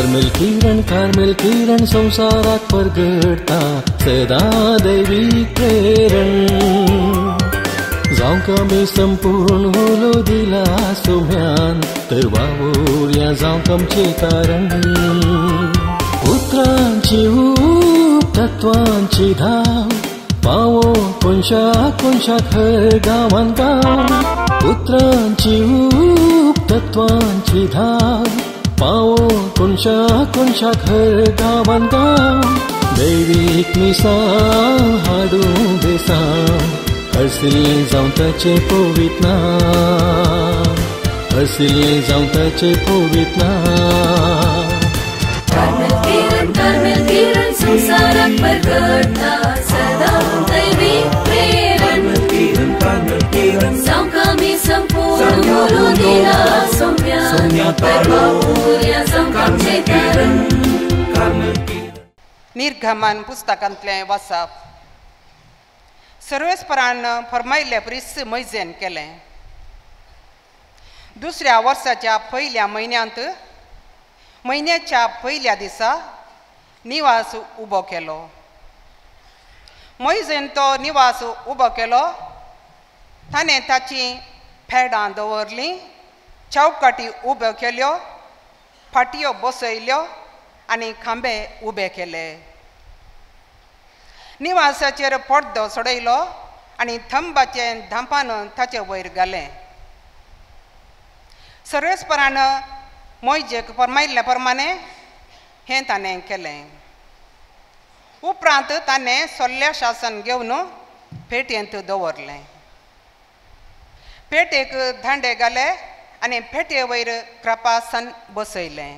कार्मेल किरण संसारात परगडता सदा दैवीक प्रेरण जावं कमी संपूर्ण होलो दिला सोम्यान तर वावुरया जावं आमचें कारण उतरांची ऊब तत्वांची धाव पावो कोणशाक हर गांवान गांव उतरांची ऊब तत्वांची धाव पावो कोणशाक हर गांवान गांव दैवीक मिसां हाडूं बेसांव हरसिल्लें जावं ताचें पवित्र नांव हरसिल्लें जावं ताचें पवित्र नांव कार्मेल किरण संसाराक परगडता सदा दैवीक प्रेरण जावं आमी संपूर्ण होलो दिला सोम्या परवावुरया जावं आमचें कारण निर्गमन पुस्तकांतलें वाचप सर्वेस्परान फरमायिल्ले प्रिस मोइजेन केलें दुसऱ्या वर्साच्या पयल्या म्हयन्याच्या पयल्या दिसा निवास उबो केलो मोइजेन तो निवास उबो केलो ताणें ताची फेडां दवरलीं चौकटी उब्यो केल्यो फाटयो बसयल्यो आनी खांबे उबे केले निवासाचेर पडदो सोडयलो आनी थंबाचें धांपान ताचे वयर घालें सर्वेस्परान मोइजेक फरमायिल्ले प्रमाणे हें ताणें केलें उपरांत ताणें सोल्ल्या शासन घेवन पेटयेंत दवरलें पेटेक धांडे घाले आनी पेटये वयर कृपासन बसयलें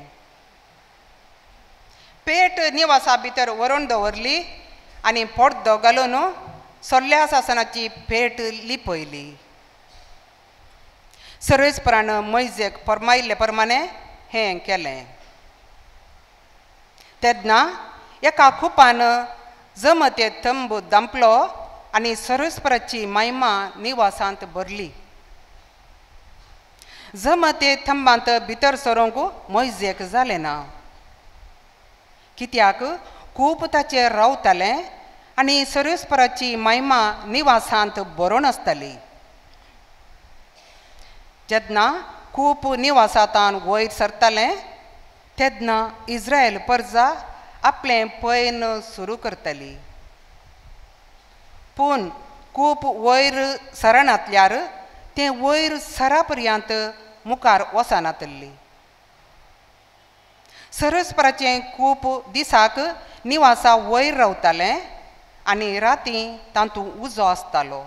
पेट निवासा भितर व्हरून दवरली आनी पडदो घालून सोल्ल्या शासनाची पेट लिपयली सर्वेस्परान मोइजेक फरमायिल्ले प्रमाणे हें केलें तेन्ना एका खुपान जमते तंबू दांपलो आनी सर्वेस्पराची महिमा निवासांत भरली जमते थंबांत भितर सरोंक मोइजेक जालें ना कित्याक खूब ताचेर रावतालें आनी सर्वेस्पराची महिमा निवासांत भरून आसताली जेन्ना खूब निवासांतान वयर सरतालें तेन्ना इस्रायल प्रजा आपलें पैन सुरू करतली पूण खूब वयर सरनातल्यार तें वयर सरा पर्यंत मुखार वचनातली सर्वेस्पराचें खूब दिसाक निवासा वयर रावतालें आनी राती तातूंत उजो आसतालो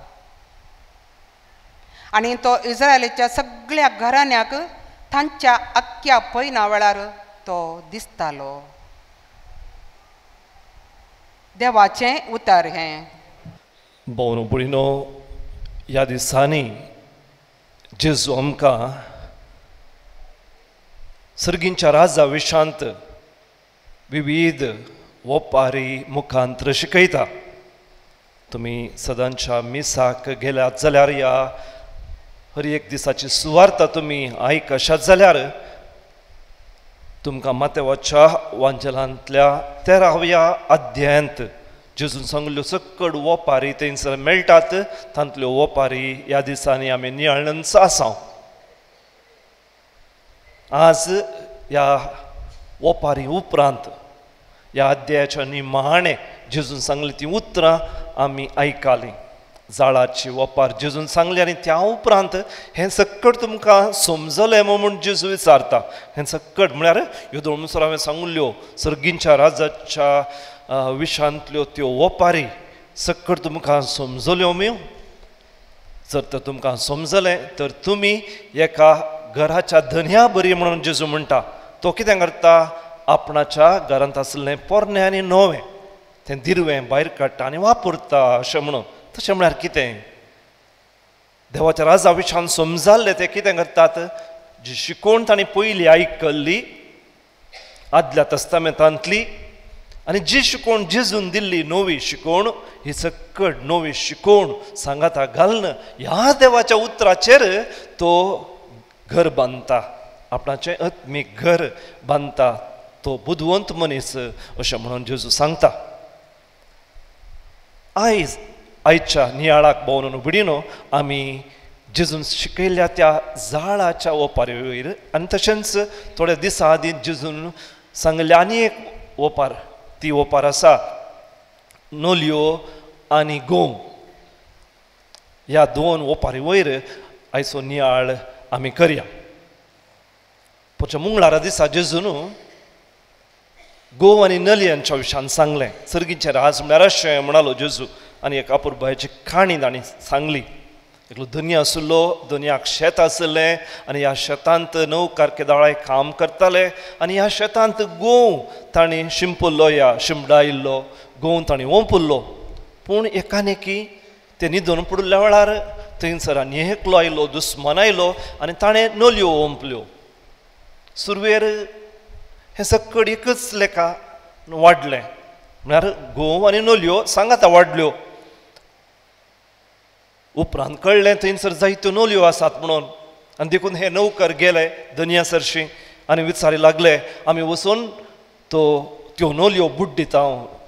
आनी तो इस्रायलाच्या सगळ्या घराण्यांक तांच्या आख्ख्या पैना वेळार तो दिसतालो देवाचें उतर हें भोवनो पडिनो ह्या दिसांनी जेजू आमकां सर्गींच्या राजा विशांत विविध ओपारी मुखांत्र शिकयता तुमी सदांच्या मिसाक गेल्यात जाल्यार ह्या हर एक दिसाची सुवार्ता तुमी आयकशात जाल्यार तुमकां मातेवाच्या वांचलांतल्या 13व्या अध्यायांत जेजून सांगल्यो सकड ओपारी थंयसर मेळटात तांतल्यो ओपारी ह्या दिसांनी आमी नियाळनच आसां आज ह्या ओपारी उपरांत ह्या अध्यायाच्या निमाणे जेजून सांगली ती उतरां आमी आयकालीं जाळाची ओपार जेजून सांगली आनी त्या उपरांत हें सकट तुमकां समजलें म्हूण जेजू विचारता हें सकट म्हळ्यार ह्यो दोन मुसर हांवें सांगल्यो सर्गींच्या राजाच्या विशांतल्यो त्यो ओपारी सकट तुमकां समजल्यो मेव जर तर तुमकां समजलें तर तुमी एका घराच्या धन्या बरी म्हणून जेजू म्हणटा तो कितें करता आपणाच्या घरांत आसलें पोरणें आनी नवें तें दिरवें भायर काडटा आनी वापरता अशें म्हणून तशें म्हळ्यार कितें देवाच्या राजा विशान समजाल्लें तें कितें करतात जी शिकोवण तांणी पयली आयकल्ली आदल्या तस्तामेंतांतली आनी जी शिकोवण जेजून दिल्ली नवी शिकोवण ही सकट नवी शिकोवण सांगाता घालन ह्या देवाच्या उतराचेर तो घर बांदता आपणाचें आत्मीक घर बांदता तो बुदवंत मनीस अशें म्हणून जेजू सांगता. आयच्या नियाळाक भोंवन उगडीनो आमी जेजून शिकयल्या त्या जाळाच्या ओपारी वयर आनी तशेंच थोड्या दिसां आदीं जेजून सांगल्या आनी एक ओपार, ती ओपार आसा नोलयो आनी गोव. ह्या दोन ओपारी वयर आयचो नियाळ आमी करया. पुढच्या मंगळारा दिसा जेजून गोव आनी नलयांच्या विशयान सांगलें. सर्गीचें राज म्हळ्यार अशें म्हणालो जेजू. आनी एक अपुरबायेची काणी ताणी सांगली. एकलो धनी आसलो, धन्याक शेत आसलें आनी ह्या शेतांत नौकार केदाळे काम करताले आनी ह्या शेतांत गोव ताणी शिंपल्लो, ह्या शिंपडायिल्लो गोव ताणी ओंपुल्लो. पूण एकानेकी ते न्हिदून पडल्या वेळार थंयसर आनी एकलो आयलो, दुस्मान आयलो आनी ताणें नोलयो ओंपल्यो. सुरवेर हें सकड एकच लेखा वाडलें, म्हळ्यार गोव आनी नोलयो सांगाता वाडल्यो. उपरांत कळ्ळें थंयसर जायत्यो नोलयो आसात म्हणून. आनी देखून हे नौकर गेले धन्या सरशी आनी विचारी लागले आमी वचून त्यो नोलयो बुड्डिता,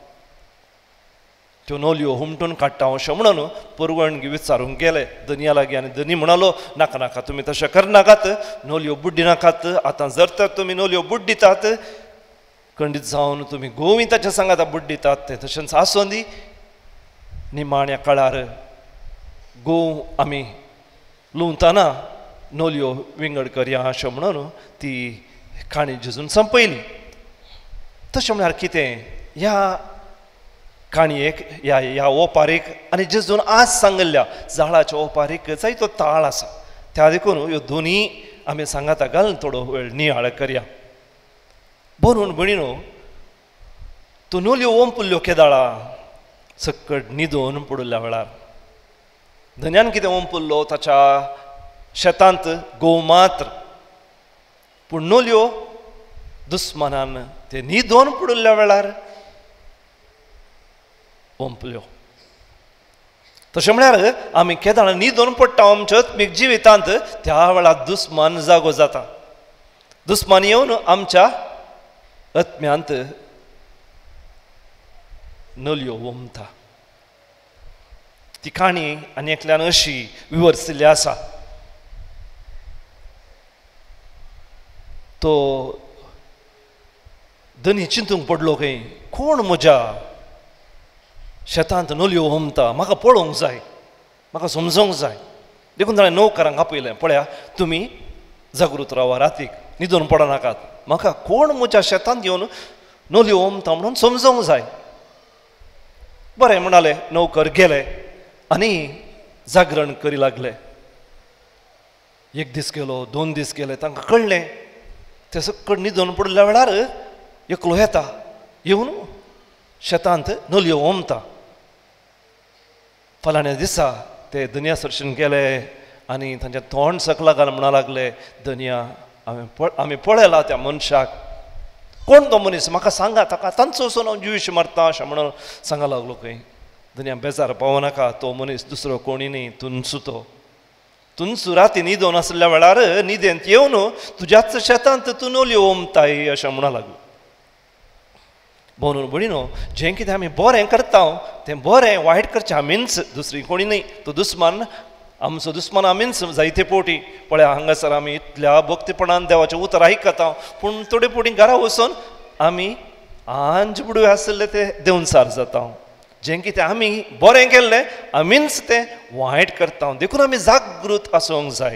त्यो नोलयो हुमटून काडटा अशें म्हणून परवणगी विचारूंक गेले धन्या लागीं. आनी धनी म्हणालो नाका नाका, तुमी तशें करनाकात, नोलयो बुड्डिनाकात. आतां जर तर तुमी नोलयो बुड्डितात खंडीत जावन तुमी गोवी ताच्या सांगाता बुड्डितात ते तशेंच आसूं दी. निमाण्या काळार गोव आमी लुवतना नोलयो विंगड करया अशें म्हणून ती काणी जेजून संपयली. तशें म्हळ्यार कितें ह्या काणयेक ह्या ओपारीक आनी जेजून आज सांगल्ल्या जाळाच्या ओपारीक जायतो ताळ आसा. त्या देखून ह्यो दोनी आमी सांगाता घालून थोडो वेळ नियाळ करया. भरून भयणीनो, तूं नोलयो ओंपुल्ल्यो केदाळा सकड न्हिदोवन पडल्या वेळार धन्यान कितें ओंपुल्लो ताच्या शेतांत गोव मात्र, पूण नोलयो दुस्मानान ते न्हिदोवन पडल्या वेळार ओंपल्यो. तशें म्हळ्यार आमी केदाळ न्हिदोवन पडटा आमच्या आत्मीक जिवितांत त्या वेळार दुस्मान जागो जाता. दुस्मान येवन आमच्या आत्म्यांत नोलयो ओंपता. ती काणी आनी एकल्यान अशी विवरसिल्ली आसा. तो धनी चिंतूंक पडलो खंय, कोण म्हज्या शेतांत नोलयो ओंपता, म्हाका पळोवंक जाय, म्हाका समजोंक जाय. देखून ताणें नौकरांक आपयलें, पळया तुमी जागृत रावा, रातीक न्हिदोवन पडनाकात, म्हाका कोण म्हज्या शेतांत येवन नोलयो ओंपता म्हणून समजोंक जाय. बरें म्हणालें, नौकर गेले आनी जागरण करी लागले. एक दीस गेलो, 2 दीस गेले, तांकां कळ्ळें ते सकड न्हिदोवन पडल्या वेळार एकलो येता, येवन शेतांत नोलयो ओंपता. फाल्यां दिसा ते धन्या सरशीन गेले आनी तांचें तोंड सकला घाल म्हणा लागले, धन्या आमी पळयला त्या मनशाक, कोण तो मनीस म्हाका सांगा, ताका तांचो वचून हांव जीश मारता अशें म्हणून सांगा लागलो खंय. धन्या बेजार पावनाका, तो मनीस दुसरो कोणी न्ही, तुनसू तो. तुनसू राती न्हिदोवन आसल्या वेळार न्हिदेंत येवन तुज्याच शेतांत तूं नोलयो ओंपताय अशें म्हणा लागलो. भोंवून भयणीनो, जें कितें आमी बरें करता तें बरें, वायट करचें आमीच, दुसरी कोणी न्ही. तो दुस्मान आमचो दुस्मान आमीच जायते पोटी. पळय हांगासर आमी इतल्या भक्तीपणान देवाचें उतर आयकता, पूण थोडे पोटी घरा वचून आमी आंज बुडवे आसले ते देंवचार जाता. जें कितें आमी बरें केल्लें आमीच तें वायट करता. देखून आमी जागृत आसूंक जाय.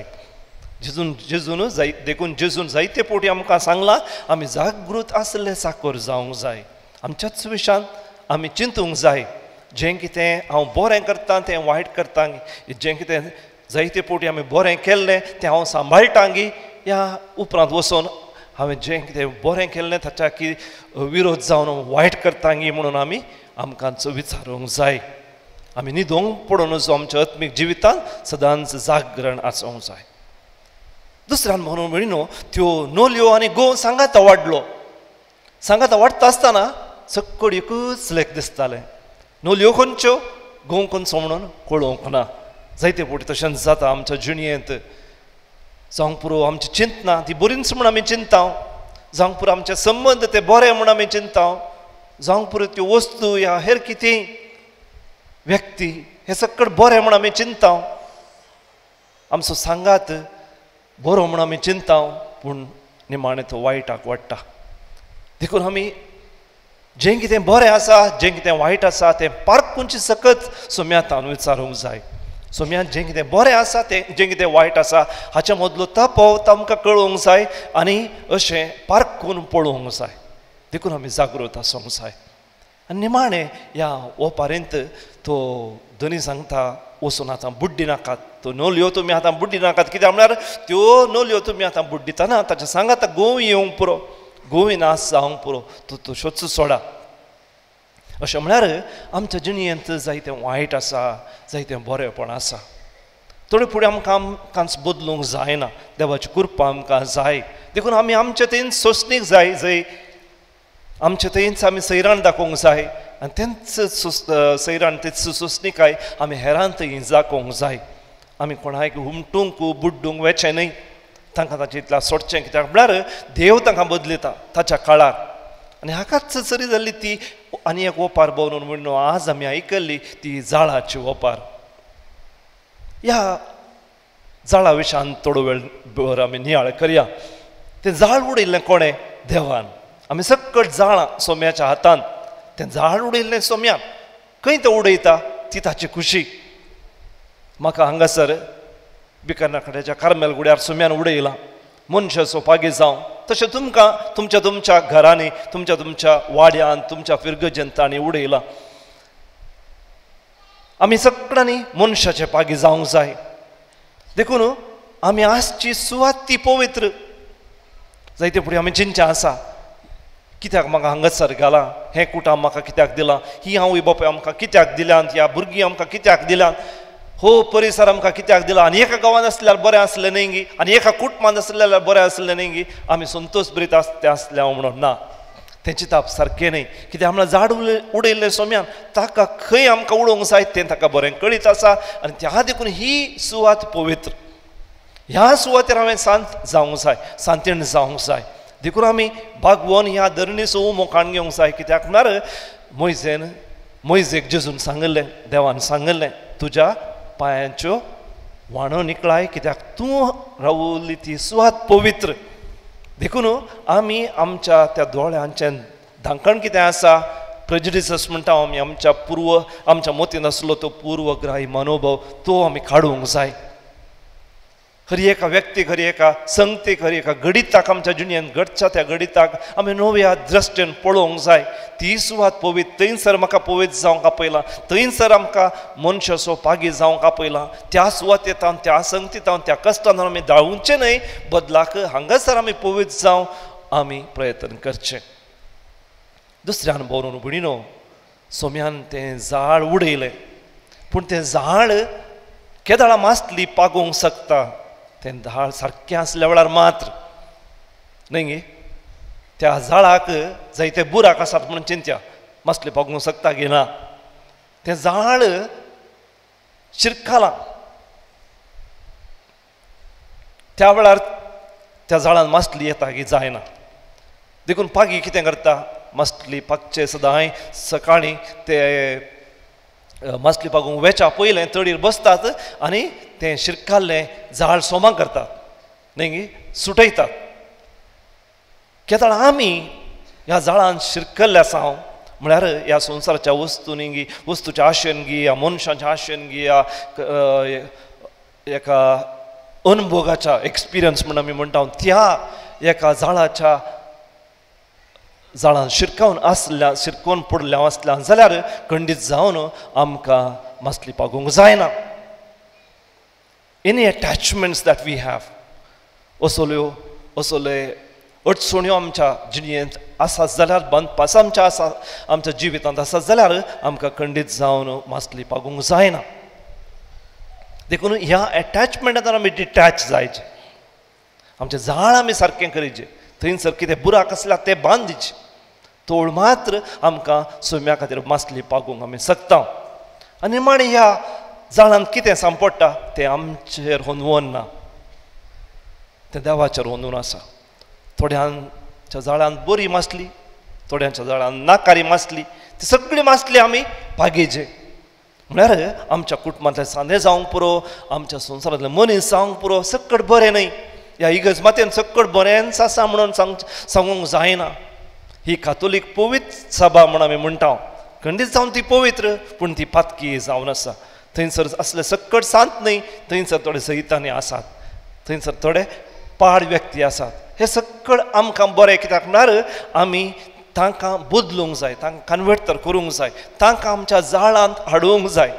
देखून जेजून जायते पोटी आमकां सांगलां आमी जागृत आसले साकोर जावंक जाय. आमच्याच विशयान आमी चिंतूंक जाय. जें कितें हांव बरें करतां तें वायट करतां, जें कितें जायते पोटी आमी बरें केल्लें तें हांव सांबाळटां गी, ह्या उपरांत वचून हांवें जें कितें बरें केल्लें ताच्या की विरोध जावन वायट करतां गी म्हणून आमकांच विचारूंक जाय. आमी न्हिदोंक पडूनच आमच्या आत्मीक जिवितांत सदांच जागरण आसूंक जाय. दुसऱ्यान म्हणून म्हणून त्यो नोलयो आनी गोव सांगाता वाडलो. सांगाता वाडटा आसतना सकड एकूच लेख दिसतालें. नोलयो खंयच्यो, गोव खंयचो म्हणून कळोवंक ना. जायते पोटी तशेंच जाता आमच्या जिणयेंत. जावंक पुरो आमची चिंतना ती बरींच म्हूण आमी चिंता, जावंक पुरो आमचे संबंद ते बरे म्हूण आमी चिंताव, जावंक पुरो त्यो वस्तू या हेर कितेंय व्यक्ती हे सकट बरें म्हूण आमी चिंताव, आमचो सांगात बरो म्हूण आमी चिंताव, पूण निमाणें तो वायटाक वाडटा. देखून आमी जें कितें बरें आसा, जें कितें वायट आसा तें पारखूंचे सकत सोम्यांतान विचारूंक जाय. सोम्यांत जें कितें बरें आसा तें जें कितें वायट आसा हाच्या मदलो तफावत आमकां कळोवंक जाय आनी अशें पारखून पळोवंक जाय. देखून आमी जागृत आसूंक जाय. आनी निमाणें ह्या ओपारेंत तो धनी सांगता वचून आतां बुड्डी नाकात, तो नोलयो तुमी आतां बुड्डी नाकात. कित्याक म्हळ्यार त्यो नोलयो तुमी आतां बुड्डितना ताच्या सांगात गोवी येवंक पुरो, गोवी नास जावंक पुरो, तो शोच सोडा. अशें म्हळ्यार आमच्या जिणेंत जायतें वायट आसा, जायतें बरेंपण आसा. थोडें फुडें आमकां कांच बदलूंक जायना, देवाची कृपा आमकां जाय. देखून आमी आमचे थंय सोंसणीक जाय, जंय आमचे थंयच आमी सैराण दाखोवंक जाय आनी तेंच सैराण तेच सोंसणीकाय आमी हेरांत थंय दाखोवंक जाय. आमी कोणाक हुमटूंक बुड्डूंक वेचें न्हय, तांकां ताचें इतल्या सोडचें. कित्याक म्हळ्यार देव तांकां बदलयता ताच्या काळार. आनी हाकाच सरी जाल्ली ती आनी एक ओपार भोंवून म्हणून आज आमी आयकल्ली ती जाळाची ओपार. ह्या जाळा विशयान थोडो वेळ भर आमी नियाळ करया. तें जाळ उडयल्लें कोणें? देवान. आमी सकट जाळां सोम्याच्या हातांत. तें झाड उडयल्लें सोम्यान खंय तें उडयता ती ताची खुशी. म्हाका हांगासर बिकनाकड्याच्या कार्मेल गुड्यार सोम्यान उडयलां, मनशां सोपागी जावं. तशें तुमकां तुमच्या घरांनी, तुमच्या वाड्यान, तुमच्या फिरगजंतांनी उडयलां. आमी सगळ्यांनी मनशाचे पागी जावंक जाय. देखून आमी आजची सुवात ती पवित्र. जायते फुडें आमी चिंतचें आसा, कित्याक म्हाका हांगासर घालां, हें कुटाम म्हाका कित्याक दिलां, ही आवय बापूय आमकां कित्याक दिल्यात, ह्या भुरगीं आमकां कित्याक दिल्यात, हो परिसर आमकां कित्याक दिला, आनी एका गांवांत आसल्यार बरें आसलें न्हय गी, आनी एका कुटुंबांत आसलें जाल्यार बरें आसलें न्हय गी, आमी संतोश बरीत आसल्या म्हणून ना. तें चिंतप सारकें न्हय. कित्याक म्हळ्यार झाड उडयल्लें सोम्यान ताका खंय आमकां उडोवंक जाय तें ताका बरें कळीत आसा. आनी त्या देखून ही सुवात पवित्र. ह्या सुवातेर हांवें शांत जावंक जाय, शांतीण जावंक जाय. देखून आमी भागवून ह्या धरणीचो मोखाण घेवंक जाय. कित्याक म्हळ्यार मोयजेक जेजून सांगलें, देवान सांगलें, तुज्या पांयांच्यो वाणो निकळाय, कित्याक तूं रावली ती सुवात पवित्र. देखून आमी आमच्या त्या दोळ्यांचें धांकण कितें आसा, प्रेजुडिसस म्हणटा आमी, आमच्या मतीन आसलो तो पूर्वग्राही मनोभाव तो आमी काडूंक जाय. खरी एका व्यक्तीक, खरी एका संगतीक, खरी एका गणिताक आमच्या जिणेंत घडच्या त्या गणिताक आमी नव्या दृश्टीन पळोवंक जाय. ती सुवात पवित्र. थंयसर म्हाका पवित्र जावंक आपयलां, थंयसर आमकां मनशाचो पागी जावंक आपयलां. त्या सुवातेंतान, त्या संगतींतान, त्या कश्टान आमी दाळूंचें न्हय, बदलाक हांगासर आमी पवित्र जावं आमी प्रयत्न करचें. दुसऱ्यान भोंवून भुणिनो सोम्यान तें झाड उडयलें, पूण तें झाड केदाळां मासली पागोवंक शकता. तें झाड सारकें आसल्या वेळार मात्र न्हय गे, त्या झाडाक जायते बुराक आसात म्हणून चिंत्या, मासली पागोवंक शकता गे ना. तें झाड शिरकालां, त्या वेळार त्या झाडान मासली येता की जायना. देखून पागी कितें करता, मासली पागचे सदांय सकाळीं ते मासली पागोवंक वेच्या पयलें तडीर बसतात आनी तें शिरकाल्लें झाड सोमाक करतात न्हय गे, सुटयतात. केदाळ आमी ह्या झाडान शिरकल्ले आसांव म्हळ्यार ह्या संवसाराच्या वस्तूंनी गी, वस्तूच्या आशेन गी, ह्या मनशाच्या आशेन गी, ह्या एका अनुभोगाच्या एक्सपिरियन्स म्हणून आमी म्हणटा, त्या एका झाडाच्या झाडान शिरकोवन पडल्या आसल्या जाल्यार खंडीत जावन आमकां मासली पागोवंक जायना. Any attachments that we have, असले अडचण्यो आमच्या जिणेंत आसात जाल्यार, बांदपास आमच्या जिवितांत आसात जाल्यार आमकां खंडीत जावन मासली पागोवंक जायना. देखून ह्या अटॅचमेंटांतल्यान आमी डिटॅच जायचे. आमचें झाड आमी सारकें करीचें, थंयसर कितें बुराक आसल्यार तें बांदीचें. तोळ मात्र आमकां सोम्या खातीर मासली पागोवंक आमी शकता. आनी माणी ह्या झाडांत कितें सांपडटा तें आमचेर होंदवून ना, तें देवाचेर होंदून आसा. थोड्यान थोड्यांच्या झाडांत बरी मासली, थोड्यांच्या झाडांत नाकारी मासली, ती सगळी मासली आमी पागेचे. म्हळ्यार आमच्या कुटुंबांतले सांदे जावंक पुरो, आमच्या संवसारांतले मनीस जावंक पुरो, सक्कट बरें न्हय. ह्या इगर्ज मातयेन सक्कट बरेंच आसा म्हणून सांगूंक जायना. ही कातोलीक पवित्र सभा म्हूण आमी म्हणटा, खंडीत जावन ती पवित्र, पूण ती पातकी जावन आसा. थंयसर असले सक्कट सांत न्हय, थंयसर थोडे सैतानी आसात, थंयसर थोडे पाड व्यक्ती आसात. हे सक्कट आमकां बरें कित्याक म्हळ्यार आमी तांकां बदलूंक जाय, तांकां कन्वर्ट तर करूंक जाय, तांकां आमच्या जाळांत हाडूंक जाय.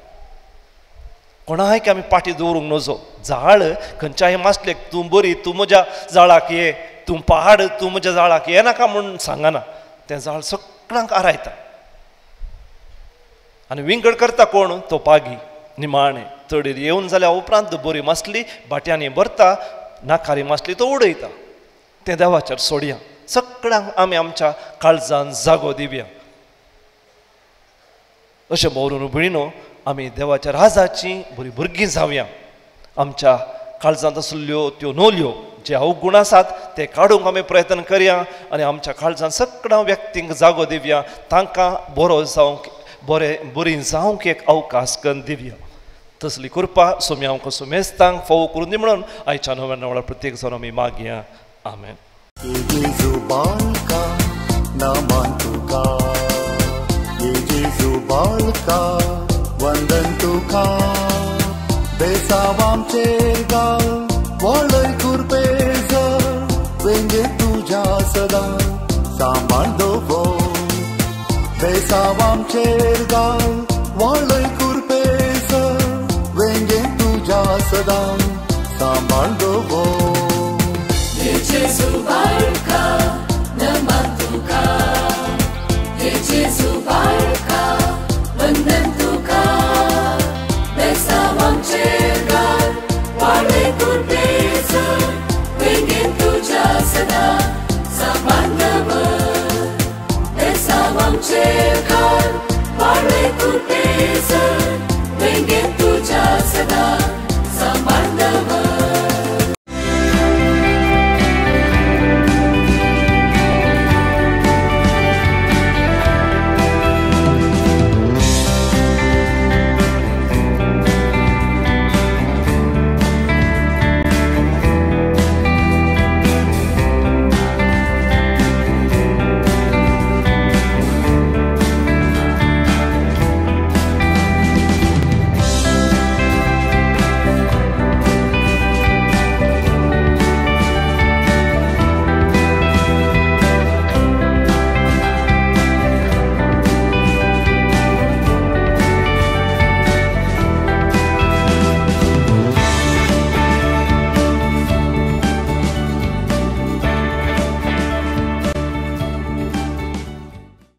कोणायक आमी पाटी दवरूंक नजो. झाड खंयच्याय मासलेक तूं बरी, तूं म्हज्या जाळाक ये, तूं पहाड तूं म्हज्या जाळाक ये नाका म्हणून सांगना. तें झाड सगळ्यांक आरायता आनी विंगड करता कोण? तो पागी निमाणे. तडीर येवन जाल्या उपरांत बरी मासली बाट्यांनी भरता, नाकारी मासली तो उडयता. तें देवाचेर सोडया. सगळ्यांक आमी आमच्या काळजान जागो दिवया. अशें मोरून भयणो, आमी देवाच्या राजाची बरी भुरगीं जावया. आमच्या काळजांत आसल्यो त्यो नोल्यो जे अवगुण आसात ते काडूंक आमी प्रयत्न करया आनी आमच्या काळजांत सगळ्या व्यक्तींक जागो दिवया. तांकां बरो जावंक, बरी जावंक एक अवकाश करून दिवया. तसली कृपा सोमी आमकां सुमेस्तांक फोव करून दी म्हणून आयच्या नव्या नवळा प्रत्येक जाण आमी मागया. आमेन. वंदन तुका बेसावांचेर गाल वळय कुरपेजर वेंगे तुज्या सदा सांबाळ दवर. बेसावांचेर गाल वळय कुरपेजर वेंगे तुज्या सदा सांबाळ दवर. Jesu barka